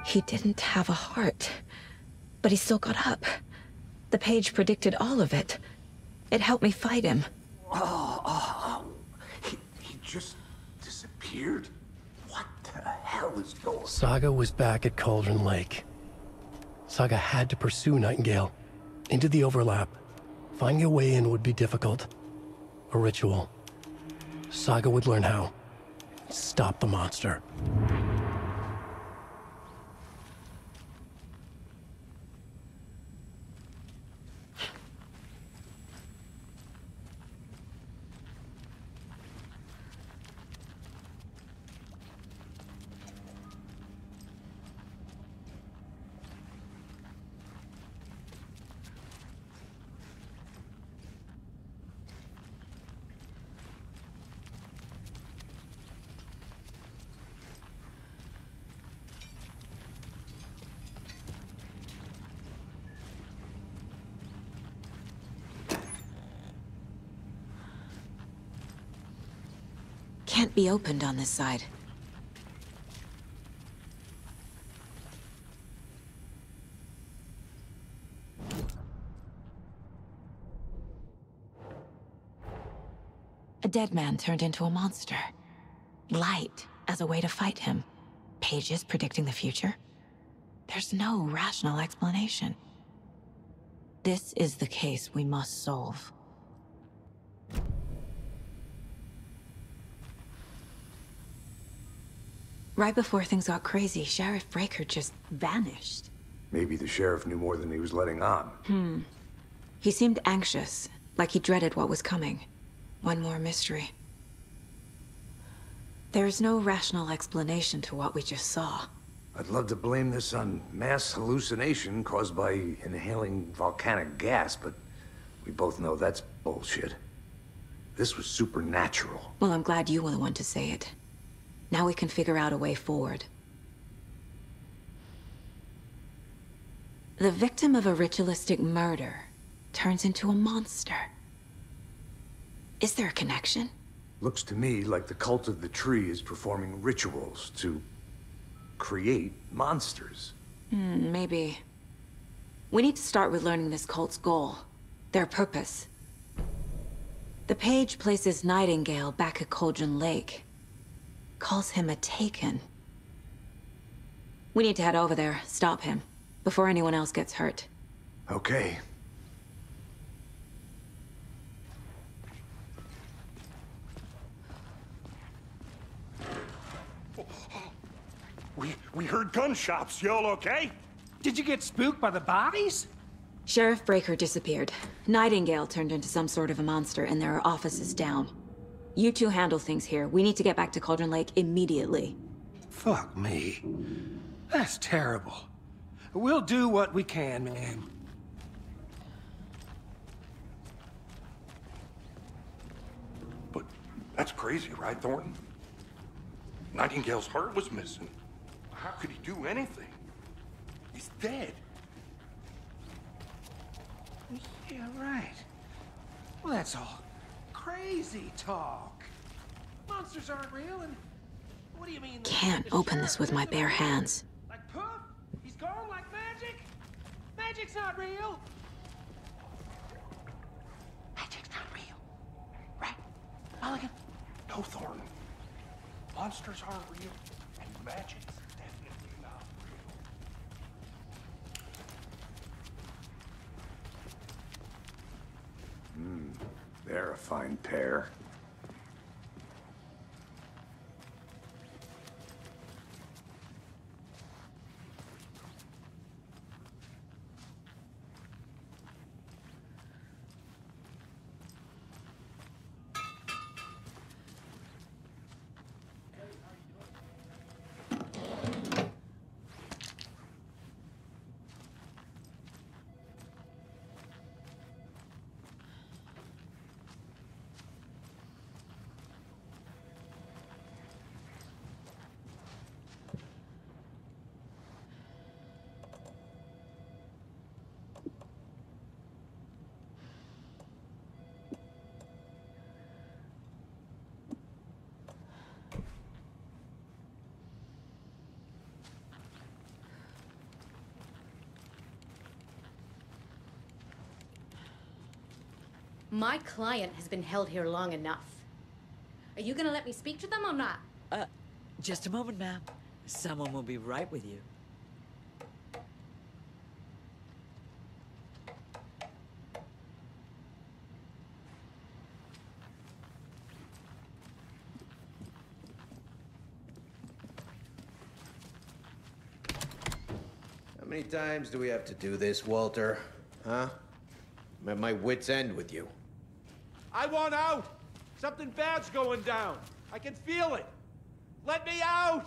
He didn't have a heart, but he still got up. The page predicted all of it. It helped me fight him. He just disappeared? What the hell is going on? Saga was back at Cauldron Lake. Saga had to pursue Nightingale into the overlap. Finding a way in would be difficult. A ritual. Saga would learn how. Stop the monster. Can't be opened on this side. A dead man turned into a monster. Light as a way to fight him. Pages predicting the future. There's no rational explanation. This is the case we must solve. Right before things got crazy, Sheriff Breaker just vanished. Maybe the sheriff knew more than he was letting on. He seemed anxious, like he dreaded what was coming. One more mystery. There's no rational explanation to what we just saw. I'd love to blame this on mass hallucination caused by inhaling volcanic gas, but we both know that's bullshit. This was supernatural. Well, I'm glad you were the one to say it. Now we can figure out a way forward. The victim of a ritualistic murder turns into a monster. Is there a connection? Looks to me like the cult of the tree is performing rituals to create monsters. Maybe. We need to start with learning this cult's goal, their purpose. The page places Nightingale back at Cauldron Lake. Calls him a Taken. We need to head over there, stop him, before anyone else gets hurt. Okay. We heard gunshots. Y'all okay? Did you get spooked by the bodies? Sheriff Breaker disappeared. Nightingale turned into some sort of a monster, and there are offices down. You two handle things here. We need to get back to Cauldron Lake immediately. Fuck me. That's terrible. We'll do what we can, man. But that's crazy, right, Thornton? Nightingale's heart was missing. How could he do anything? He's dead. Yeah, right. Well, that's all crazy talk. Monsters aren't real, and what do you mean? Can't open this with my bare hands. Like poof? He's gone like magic? Magic's not real. Magic's not real. Right? Mulligan? No, Thornton. Monsters aren't real, and magic's definitely not real. They're a fine pair. My client has been held here long enough. Are you gonna let me speak to them or not? Just a moment, ma'am. Someone will be right with you. How many times do we have to do this, Walter? Huh? I'm at my wit's end with you. I want out! Something bad's going down. I can feel it. Let me out!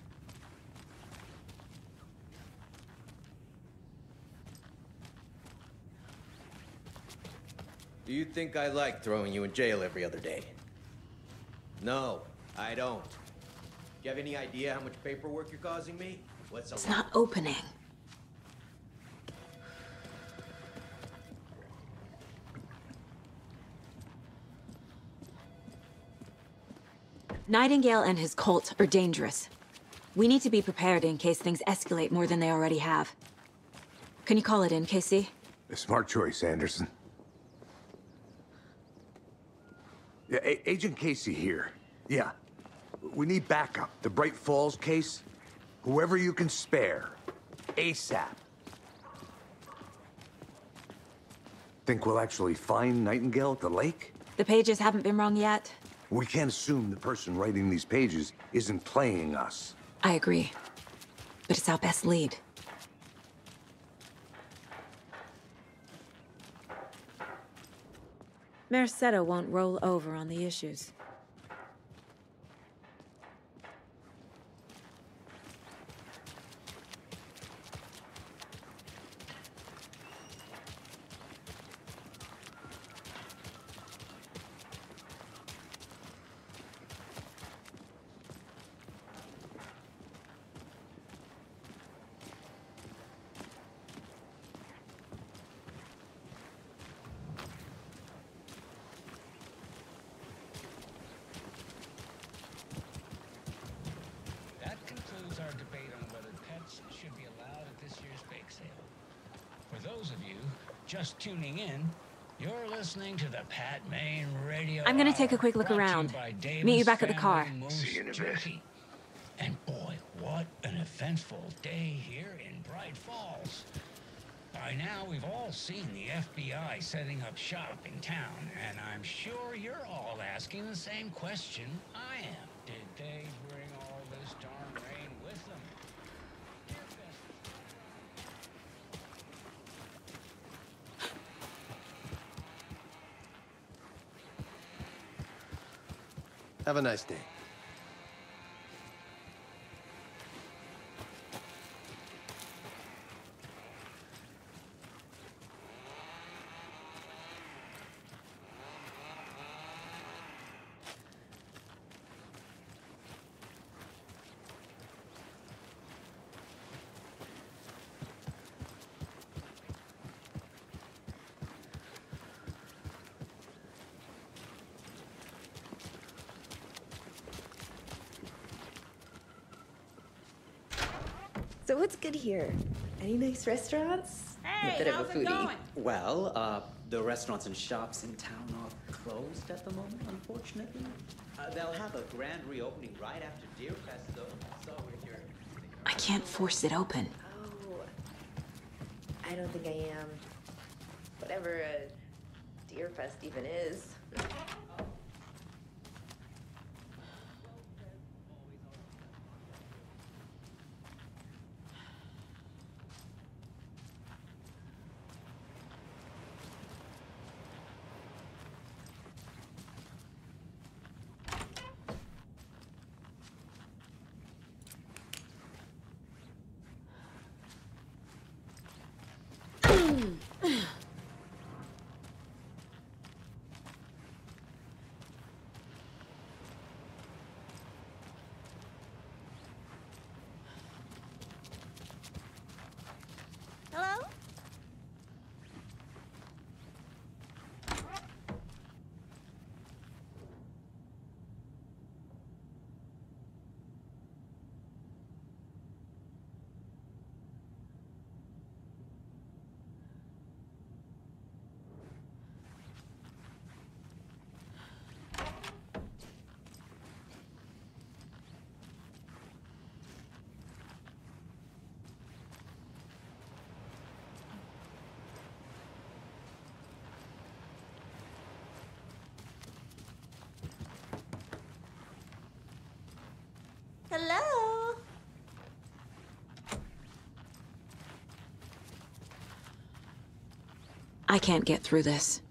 Do you think I like throwing you in jail every other day? No, I don't. Do you have any idea how much paperwork you're causing me? What's a It's not opening. Nightingale and his cult are dangerous. We need to be prepared in case things escalate more than they already have. Can you call it in, Casey? A smart choice, Anderson. Yeah, Agent Casey here. Yeah. We need backup. The Bright Falls case. Whoever you can spare. ASAP. Think we'll actually find Nightingale at the lake? The pages haven't been wrong yet. We can't assume the person writing these pages isn't playing us. I agree. But it's our best lead. Mercado won't roll over on the issues. That concludes our debate on whether pets should be allowed at this year's bake sale. For those of you just tuning in, you're listening to the Pat Main Radio I'm gonna take a Hour, quick look brought to you around. by Meet you Davis back at the car. Family Moose See you in a bit. Jerky. And boy, what an eventful day here in Bright Falls. By now, we've all seen the FBI setting up shop in town, and I'm sure you're all asking the same question I am. Did they bring all this darn rain with them? Have a nice day. So what's good here? Any nice restaurants? Hey, I'm a bit of how's a it foodie. going? Well, the restaurants and shops in town are closed at the moment, unfortunately. They'll have a grand reopening right after Deer Fest, though. So if you're... I can't force it open. Oh, I don't think I am. Whatever a Deer Fest even is. Hello? I can't get through this.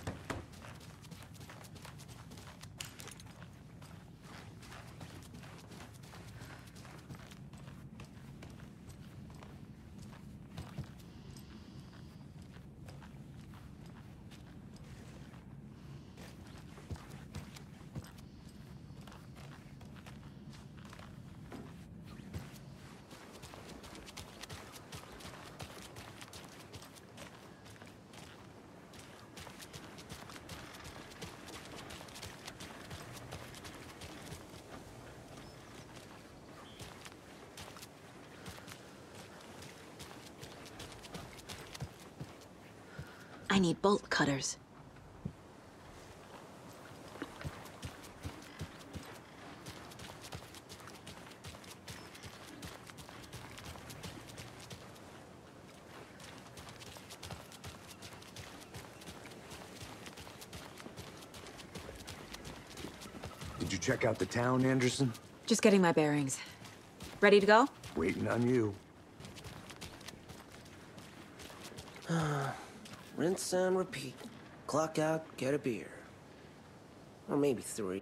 I need bolt cutters. Did you check out the town, Anderson? Just getting my bearings. Ready to go? Waiting on you. Rinse and repeat. Clock out, get a beer. Or maybe 3.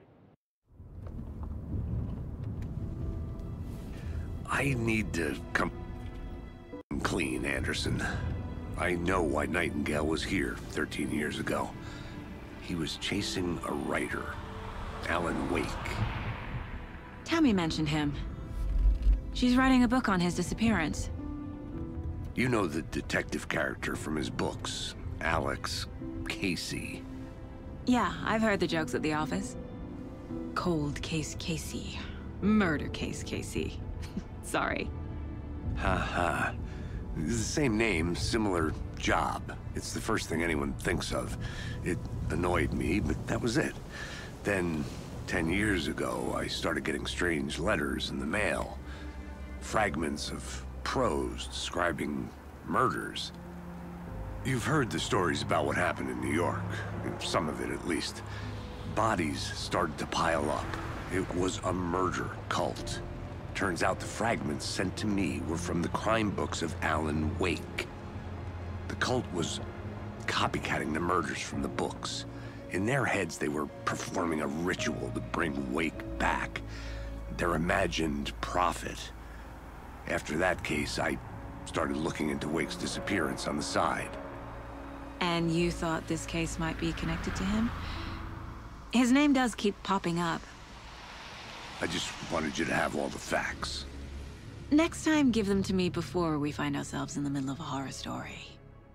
I need to come clean, Anderson. I know why Nightingale was here 13 years ago. He was chasing a writer, Alan Wake. Tammy mentioned him. She's writing a book on his disappearance. You know the detective character from his books, Alex Casey. Yeah, I've heard the jokes at the office. Cold case Casey. Murder case Casey. Sorry. Ha. It's the same name, similar job. It's the first thing anyone thinks of. It annoyed me, but that was it. Then, 10 years ago, I started getting strange letters in the mail. Fragments of prose describing murders. You've heard the stories about what happened in New York. Some of it, at least. Bodies started to pile up. It was a murder cult. Turns out the fragments sent to me were from the crime books of Alan Wake. The cult was copycatting the murders from the books. In their heads, they were performing a ritual to bring Wake back. Their imagined prophet. After that case, I started looking into Wake's disappearance on the side. And you thought this case might be connected to him? His name does keep popping up. I just wanted you to have all the facts. Next time, give them to me before we find ourselves in the middle of a horror story.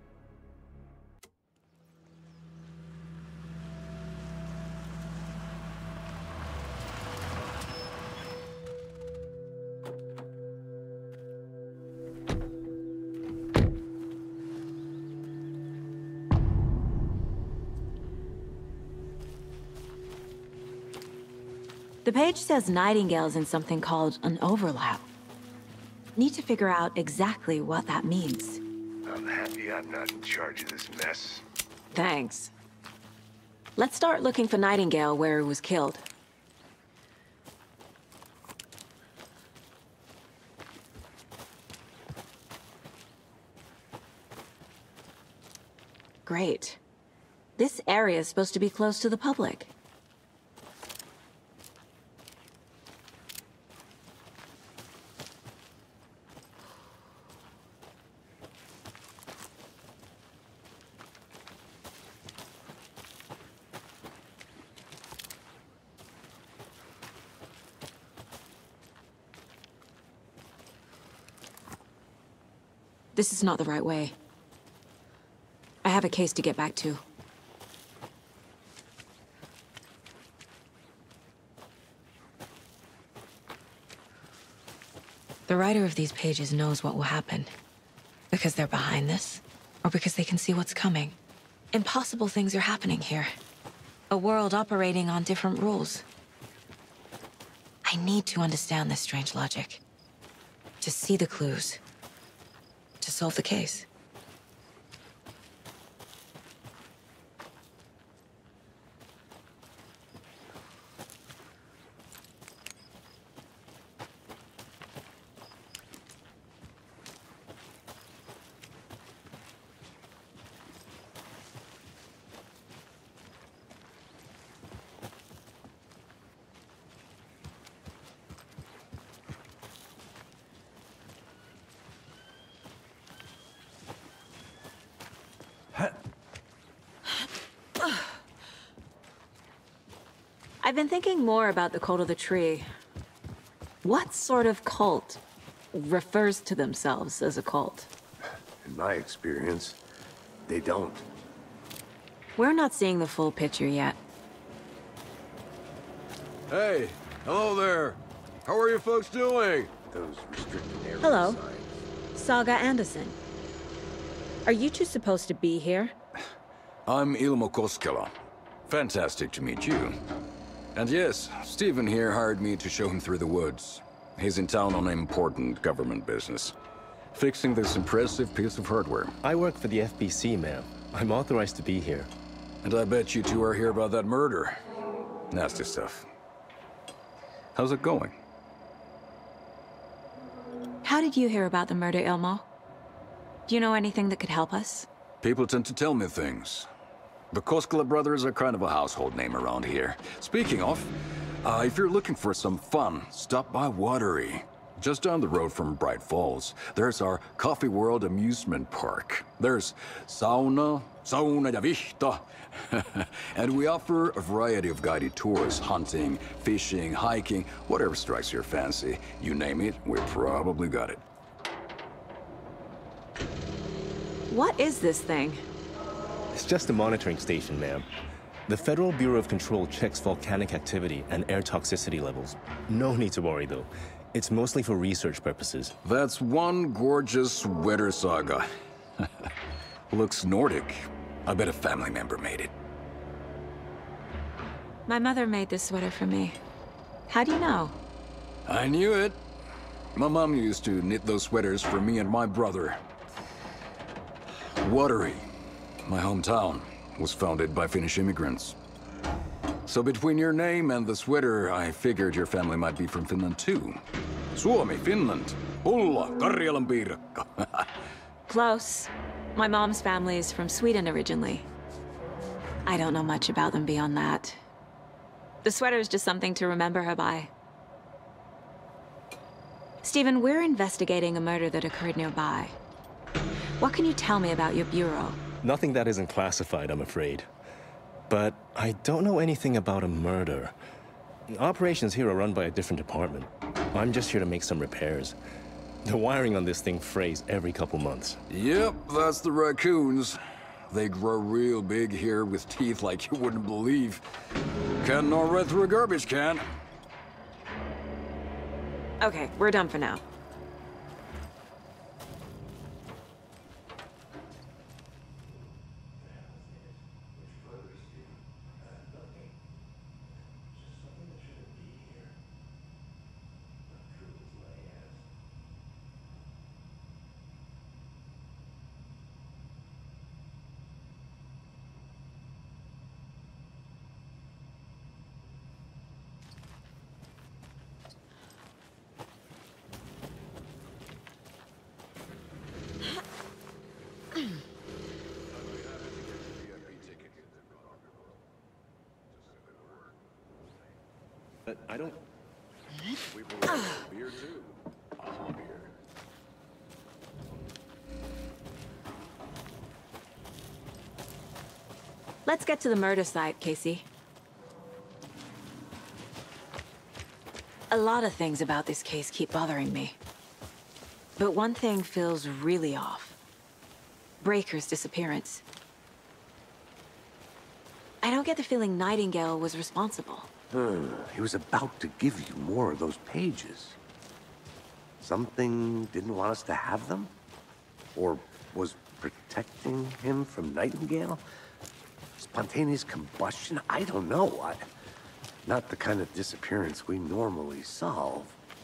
The page says Nightingale's in something called an overlap. Need to figure out exactly what that means. I'm happy I'm not in charge of this mess. Thanks. Let's start looking for Nightingale where he was killed. Great. This area is supposed to be close to the public. This is not the right way. I have a case to get back to. The writer of these pages knows what will happen. Because they're behind this, or because they can see what's coming. Impossible things are happening here. A world operating on different rules. I need to understand this strange logic. To see the clues. To solve the case. I've been thinking more about the cult of the tree. What sort of cult refers to themselves as a cult? In my experience, they don't. We're not seeing the full picture yet. Hey, hello there. How are you folks doing? Those restricted areas. Hello. Saga Anderson. Are you two supposed to be here? I'm Ilmo Koskela. Fantastic to meet you. And yes, Stephen here hired me to show him through the woods. He's in town on important government business, fixing this impressive piece of hardware. I work for the FBC, ma'am. I'm authorized to be here. And I bet you two are here about that murder. Nasty stuff. How's it going? How did you hear about the murder, Ilmo? Do you know anything that could help us? People tend to tell me things. The Koskela brothers are kind of a household name around here. Speaking of, if you're looking for some fun, stop by Watery. Just down the road from Bright Falls, there's our Coffee World amusement park. There's sauna ja vihta. And we offer a variety of guided tours, hunting, fishing, hiking, whatever strikes your fancy. You name it, we probably got it. What is this thing? It's just a monitoring station, ma'am. The Federal Bureau of Control checks volcanic activity and air toxicity levels. No need to worry, though. It's mostly for research purposes. That's one gorgeous sweater, Saga. Looks Nordic. I bet a family member made it. My mother made this sweater for me. How do you know? I knew it. My mom used to knit those sweaters for me and my brother. Watery, my hometown, was founded by Finnish immigrants. So between your name and the sweater, I figured your family might be from Finland too. Suomi, Finland. Ulla, Karjalan piirakka. Close. My mom's family is from Sweden originally. I don't know much about them beyond that. The sweater is just something to remember her by. Stephen, we're investigating a murder that occurred nearby. What can you tell me about your bureau? Nothing that isn't classified, I'm afraid. But I don't know anything about a murder. Operations here are run by a different department. I'm just here to make some repairs. The wiring on this thing frays every couple months. Yep, that's the raccoons. They grow real big here with teeth like you wouldn't believe. Can't gnaw right through a garbage can. Okay, we're done for now. But I don't... We will have beer too. Beer. Let's get to the murder site, Casey. A lot of things about this case keep bothering me. But one thing feels really off. Breaker's disappearance. I don't get the feeling Nightingale was responsible. He was about to give you more of those pages. Something didn't want us to have them? Or was protecting him from Nightingale? Spontaneous combustion? I don't know. Not the kind of disappearance we normally solve.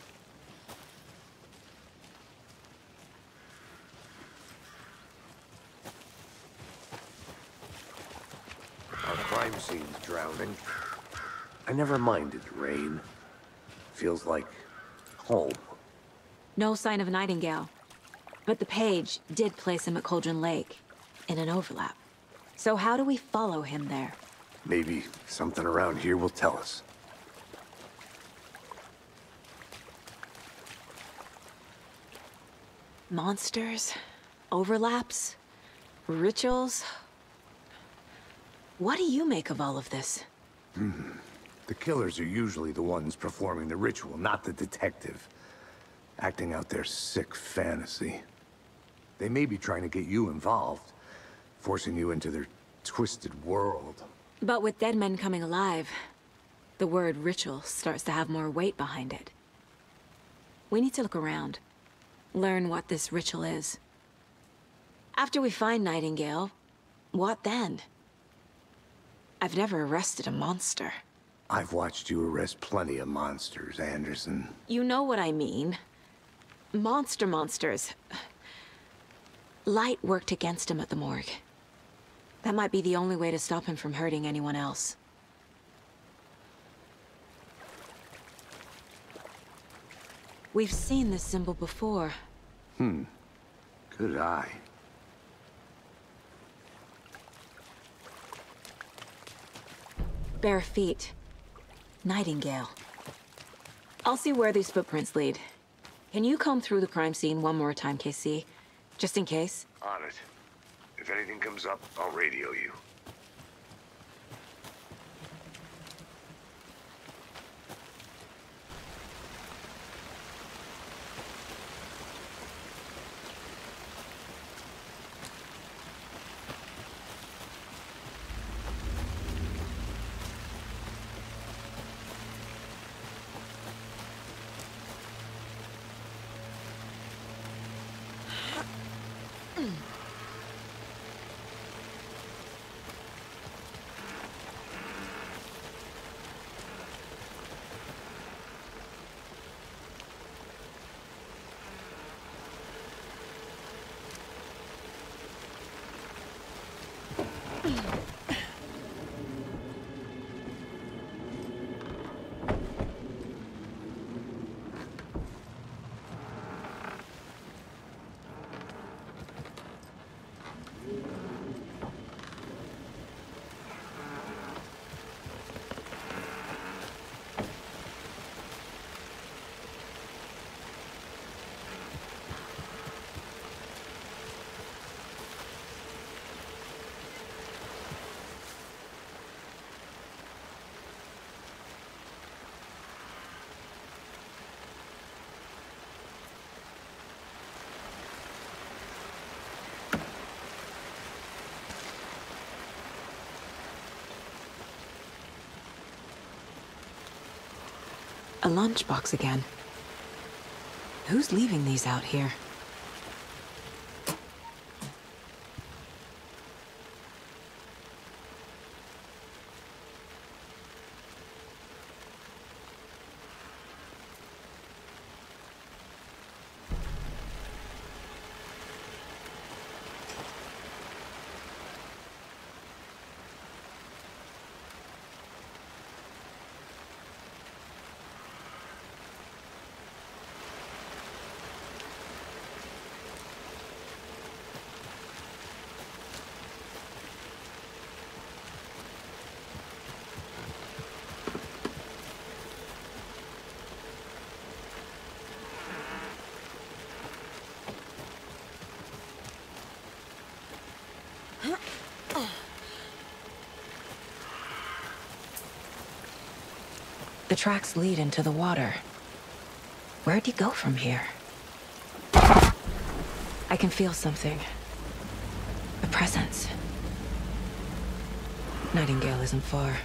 Our crime scene's drowning. I never minded rain. Feels like home. No sign of Nightingale. But the page did place him at Cauldron Lake, in an overlap. So how do we follow him there? Maybe something around here will tell us. Monsters? Overlaps? Rituals? What do you make of all of this? The killers are usually the ones performing the ritual, not the detective. Acting out their sick fantasy. They may be trying to get you involved, forcing you into their twisted world. But with dead men coming alive, the word ritual starts to have more weight behind it. We need to look around. Learn what this ritual is. After we find Nightingale, what then? I've never arrested a monster. I've watched you arrest plenty of monsters, Anderson. You know what I mean. Monsters. Light worked against him at the morgue. That might be the only way to stop him from hurting anyone else. We've seen this symbol before. Good eye. Bare feet. Nightingale. I'll see where these footprints lead. Can you comb through the crime scene one more time, KC? Just in case? On it. If anything comes up, I'll radio you. A lunchbox again. Who's leaving these out here? The tracks lead into the water. Where'd he go from here? I can feel something. A presence. Nightingale isn't far.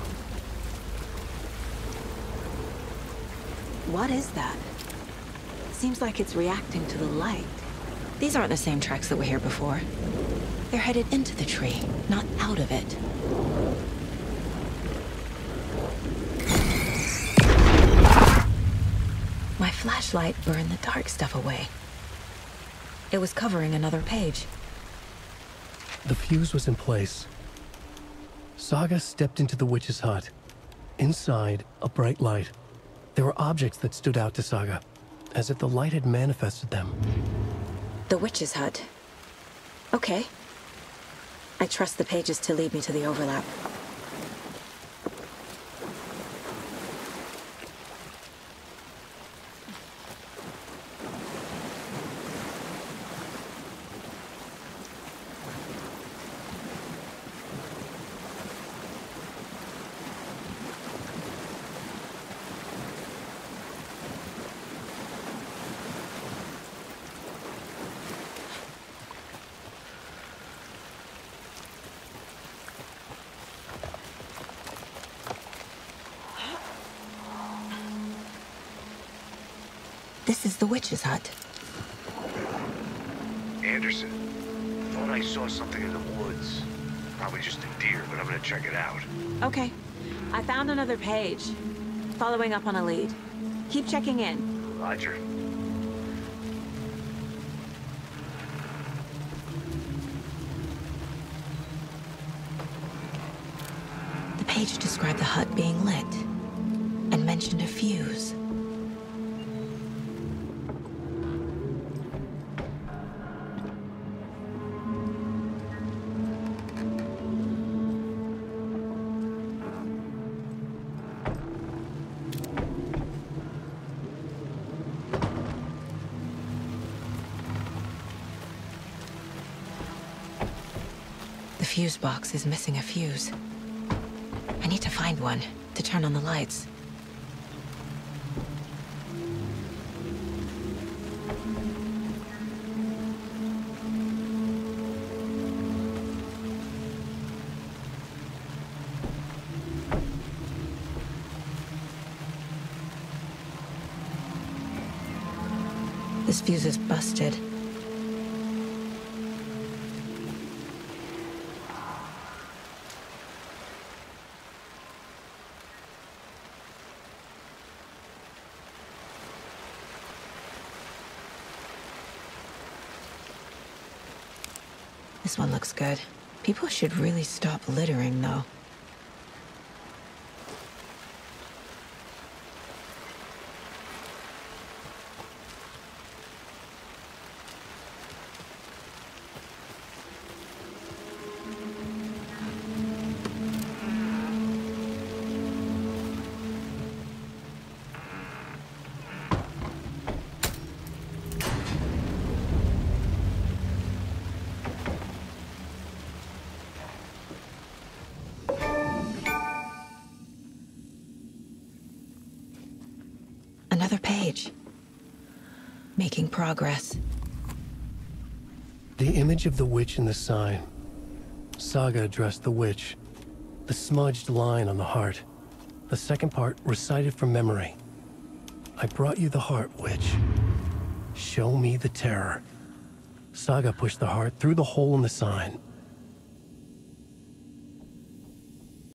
What is that? seems like it's reacting to the light. These aren't the same tracks that were here before. They're headed into the tree, not out of it. My flashlight burned the dark stuff away. It was covering another page. The fuse was in place. Saga stepped into the witch's hut. Inside, a bright light. There were objects that stood out to Saga, as if the light had manifested them. The witch's hut. Okay. I trust the pages to lead me to the overlap. This is the witch's hut. Anderson, thought I saw something in the woods. Probably just a deer, but I'm gonna check it out. Okay. I found another page. Following up on a lead. Keep checking in. Roger. The page described the hut being lit and mentioned a fuse. The fuse box is missing a fuse. I need to find one to turn on the lights. This fuse is busted. This one looks good. People should really stop littering, though. Another page. Making progress. The image of the witch in the sign. Saga addressed the witch. The smudged line on the heart. The second part recited from memory. I brought you the heart, witch. Show me the terror. Saga pushed the heart through the hole in the sign.